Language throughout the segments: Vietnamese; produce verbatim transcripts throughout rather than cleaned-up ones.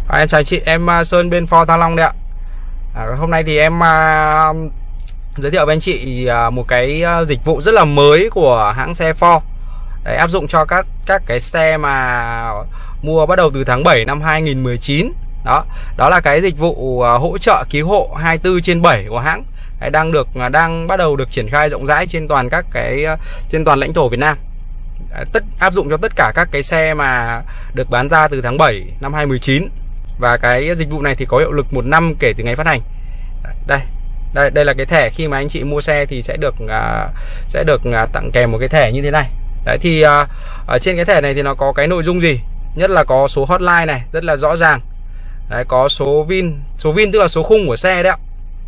À, em chào chị, em uh, Sơn bên Ford Thăng Long đấy ạ. À, hôm nay thì em uh, giới thiệu với anh chị uh, một cái uh, dịch vụ rất là mới của hãng xe Ford. Đấy, áp dụng cho các các cái xe mà mua bắt đầu từ tháng bảy năm hai nghìn mười chín. Đó, đó là cái dịch vụ uh, hỗ trợ cứu hộ hai mươi bốn trên bảy của hãng. Đấy, đang được uh, đang bắt đầu được triển khai rộng rãi trên toàn các cái uh, trên toàn lãnh thổ Việt Nam. Đấy, tất áp dụng cho tất cả các cái xe mà được bán ra từ tháng bảy năm hai nghìn mười chín. Và cái dịch vụ này thì có hiệu lực một năm kể từ ngày phát hành. Đây, đây, đây là cái thẻ khi mà anh chị mua xe thì sẽ được uh, sẽ được uh, tặng kèm một cái thẻ như thế này. Đấy thì uh, ở trên cái thẻ này thì nó có cái nội dung gì? Nhất là có số hotline này rất là rõ ràng. Đấy, có số vin, số vin tức là số khung của xe đấy ạ.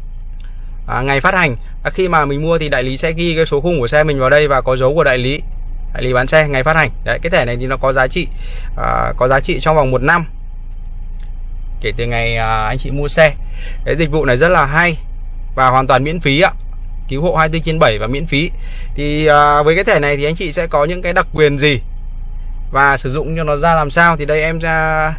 À, ngày phát hành, à, khi mà mình mua thì đại lý sẽ ghi cái số khung của xe mình vào đây và có dấu của đại lý, đại lý bán xe, ngày phát hành. Đấy, cái thẻ này thì nó có giá trị uh, có giá trị trong vòng một năm kể từ ngày uh, anh chị mua xe. Cái dịch vụ này rất là hay và hoàn toàn miễn phí ạ, cứu hộ hai mươi bốn trên bảy và miễn phí. Thì uh, với cái thẻ này thì anh chị sẽ có những cái đặc quyền gì và sử dụng cho nó ra làm sao thì đây em ra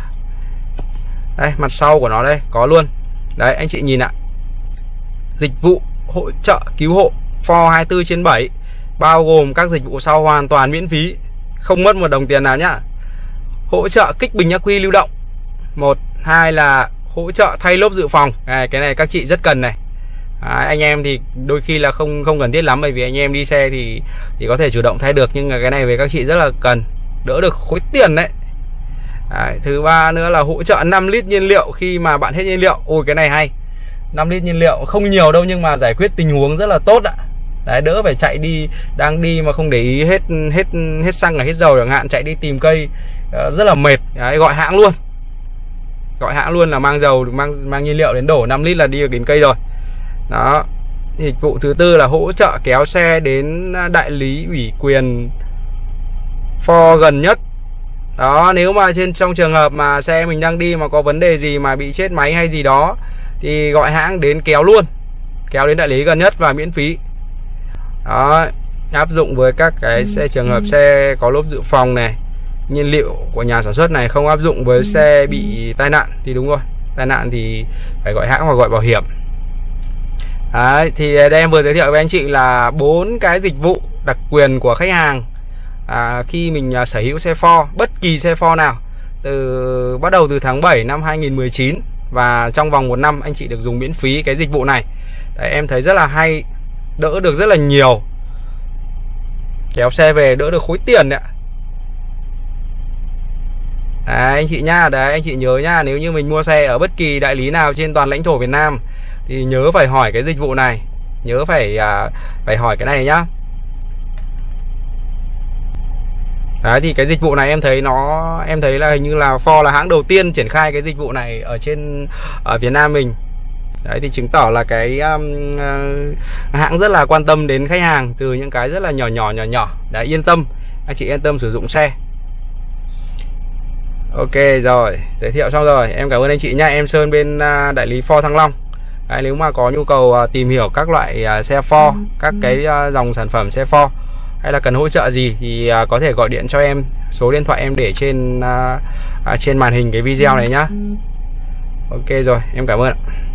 đây, mặt sau của nó đây có luôn. Đấy, anh chị nhìn ạ, dịch vụ hỗ trợ cứu hộ Ford hai mươi bốn trên bảy bao gồm các dịch vụ sau hoàn toàn miễn phí, không mất một đồng tiền nào nhá. Hỗ trợ kích bình ắc quy lưu động, một, hai là hỗ trợ thay lốp dự phòng. À, cái này các chị rất cần này. À, anh em thì đôi khi là không không cần thiết lắm, bởi vì anh em đi xe thì thì có thể chủ động thay được, nhưng mà cái này về các chị rất là cần, đỡ được khối tiền đấy. À, thứ ba nữa là hỗ trợ năm lít nhiên liệu khi mà bạn hết nhiên liệu. Ôi cái này hay, năm lít nhiên liệu không nhiều đâu nhưng mà giải quyết tình huống rất là tốt ạ. Đấy, đỡ phải chạy đi, đang đi mà không để ý hết hết hết xăng là hết dầu chẳng hạn, chạy đi tìm cây rất là mệt. Đấy, gọi hãng luôn, gọi hãng luôn là mang dầu, mang mang nhiên liệu đến đổ năm lít là đi được đến cây rồi. Đó. Dịch vụ thứ tư là hỗ trợ kéo xe đến đại lý ủy quyền Ford gần nhất. Đó, nếu mà trên trong trường hợp mà xe mình đang đi mà có vấn đề gì mà bị chết máy hay gì đó thì gọi hãng đến kéo luôn, kéo đến đại lý gần nhất và miễn phí. Đó, áp dụng với các cái xe trường hợp xe có lốp dự phòng này, nhiên liệu của nhà sản xuất này, không áp dụng với xe bị tai nạn thì đúng rồi, tai nạn thì phải gọi hãng hoặc gọi bảo hiểm. Đấy, thì đây em vừa giới thiệu với anh chị là bốn cái dịch vụ đặc quyền của khách hàng à, khi mình à, sở hữu xe Ford, bất kỳ xe Ford nào từ bắt đầu từ tháng bảy năm hai nghìn mười chín và trong vòng một năm anh chị được dùng miễn phí cái dịch vụ này. Đấy, em thấy rất là hay, đỡ được rất là nhiều, kéo xe về đỡ được khối tiền đấy ạ. Đấy, anh chị nha, đấy anh chị nhớ nha, nếu như mình mua xe ở bất kỳ đại lý nào trên toàn lãnh thổ Việt Nam thì nhớ phải hỏi cái dịch vụ này, nhớ phải à, phải hỏi cái này nhá. Đấy, thì cái dịch vụ này em thấy nó em thấy là hình như là Ford là hãng đầu tiên triển khai cái dịch vụ này ở trên ở Việt Nam mình. Đấy thì chứng tỏ là cái um, uh, hãng rất là quan tâm đến khách hàng từ những cái rất là nhỏ nhỏ nhỏ nhỏ. Đấy, yên tâm, anh chị yên tâm sử dụng xe. Ok rồi, giới thiệu xong rồi, em cảm ơn anh chị nha. Em Sơn bên uh, đại lý Ford Thăng Long. Đấy, nếu mà có nhu cầu uh, tìm hiểu các loại uh, xe Ford, các cái uh, dòng sản phẩm xe Ford hay là cần hỗ trợ gì thì uh, có thể gọi điện cho em, số điện thoại em để trên uh, uh, trên màn hình cái video này nhá. Ok rồi, em cảm ơn ạ.